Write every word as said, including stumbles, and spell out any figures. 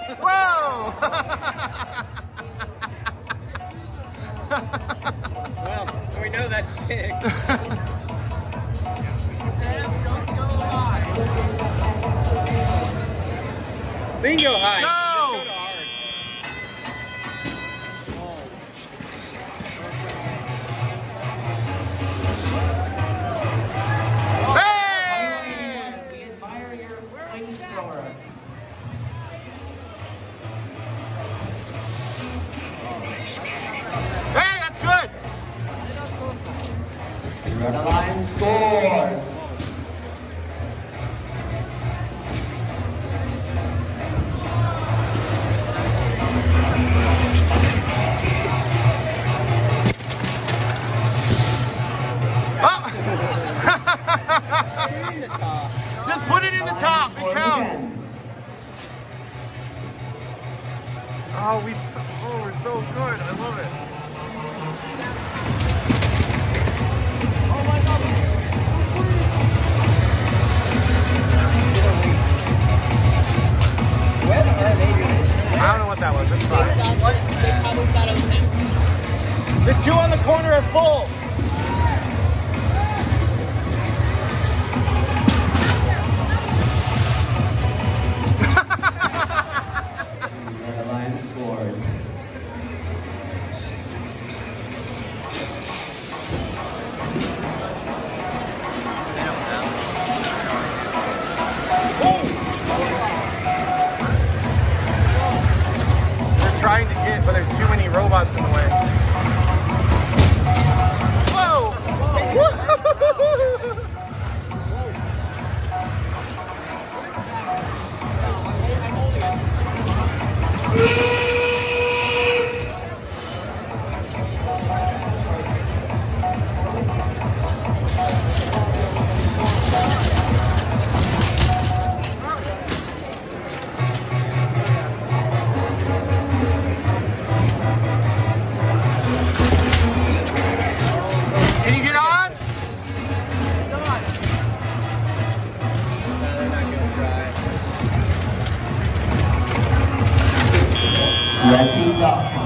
Whoa! Well, we know that's sick. Bingo high. No! Let's go to ours. Hey! We admire your flamethrower. Hey, that's good! Red Alliance scores. Just put it in the top, it counts. Oh, we so, oh, we're so good. I love it. Oh my God. When are they doing? I don't know what that was. That's fine. They probably thought it was them. The two on the corner are full. Red Alliance scores. They're trying to get, but there's too many robots in the way. Whoa! Can you get on? No, they're not gonna try. Red team up.